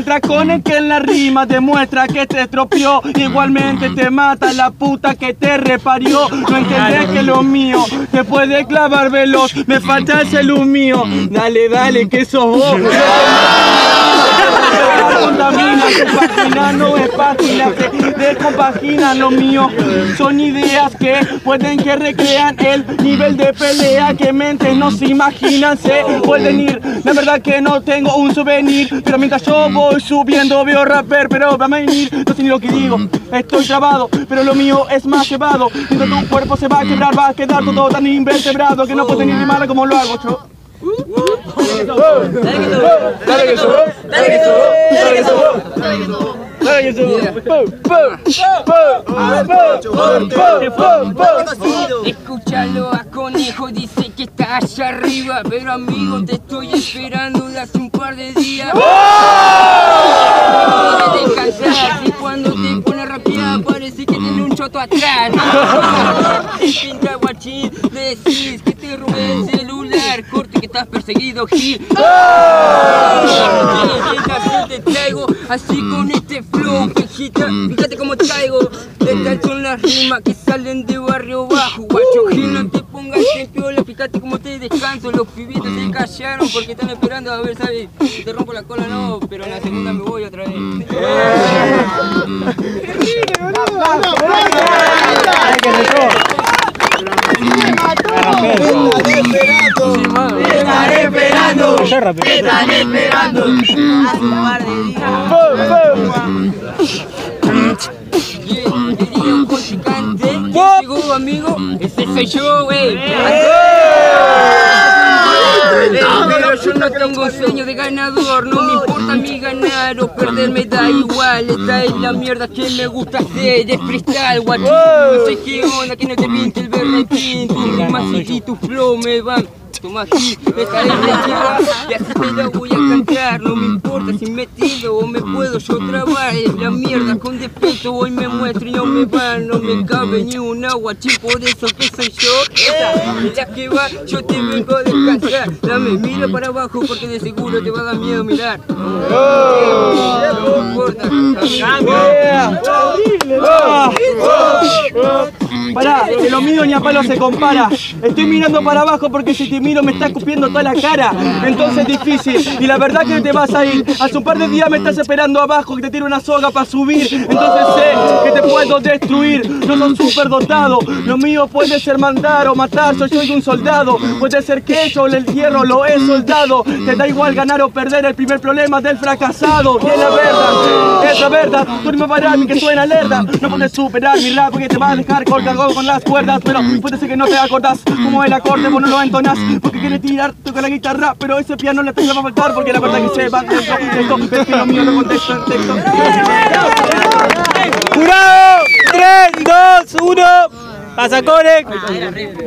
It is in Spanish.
Mientras Cone que en la rima demuestra que te estropeó, igualmente te mata la puta que te reparió. No entendés que lo mío te puede clavar veloz, me falta ese luz mío. Dale, dale, que sos vos. Contamina tu página, no es página, se descompagina lo mío. Son ideas que pueden que recrean el nivel de pelea que mentes no se imaginan, se pueden ir. La verdad que no tengo un souvenir, pero mientras yo voy subiendo veo rapper, pero va a venir, no sé ni lo que digo. Estoy trabado, pero lo mío es más llevado. Mientras tu cuerpo se va a quebrar, va a quedar todo tan invertebrado que no puedes ni rimar como lo hago yo. Escúchalo a Conejo, dice que está allá arriba, pero amigo te estoy esperando de hace un par de días. No puedes descansar, y cuando te pones a rapear parece que tiene un choto atrás. Pinta guachín, decís que te robé el celular, corte que estás perseguido, Gil. Te traigo así con este flow, quejita, fíjate cómo traigo. Estas son las rimas que salen de barrio bajo. Guacho Gil, no te pongas en piola, fíjate cómo te descanso. Los pibitos se callaron porque están esperando a ver, ¿sabes? Si te rompo la cola no, pero en la segunda me voy otra vez. Te estaré esperando. Te estaré esperando. Hace un par de días. Diría un contrincante que llegó, amigo, ese soy yo, wey. Pero yo no tengo sueño de ganador, no me importa mi ganar o perder, me da igual. Esta es la mierda que me gusta hacer, es freestyle, guachín. No sé qué onda, que no te pinte el berretín, tus rimas y tu flow me van. Toma aquí, estaré metida y así te la voy a cantar. No me importa si me tiro o me puedo yo trabar. Es la mierda con defecto, hoy me muestro y no me va. No me cabe ni un agua, por eso que soy yo. Esta es la que va, yo te vengo a descansar. Dame, mira para abajo porque de seguro te va a dar miedo mirar. No importa. Pará, que lo mío ni a palo se compara. Estoy mirando para abajo porque si te miro me está escupiendo toda la cara. Entonces es difícil y la verdad que te vas a ir. Hace un par de días me estás esperando abajo que te tiro una soga para subir. Entonces sé que te puedo destruir. No soy súper dotado. Lo mío puede ser mandar o matar. Soy un soldado. Puede ser que yo el hierro lo he soldado. Te da igual ganar o perder. El primer problema del fracasado. Y es la verdad, es la verdad. Tú no me vas a parar ni que suena alerta. No puedes superar mi rap porque te va a dejar colgado con las cuerdas. Pero puede ser que no te acordás como el acorde vos no lo entonás. Porque quieres tirar con la guitarra, pero ese piano le va a faltar. Porque la verdad que se va de esto. Ves que lo mío lo contesto en texto. ¡Jurado! 3, 2, 1. ¡Pasa, Cone!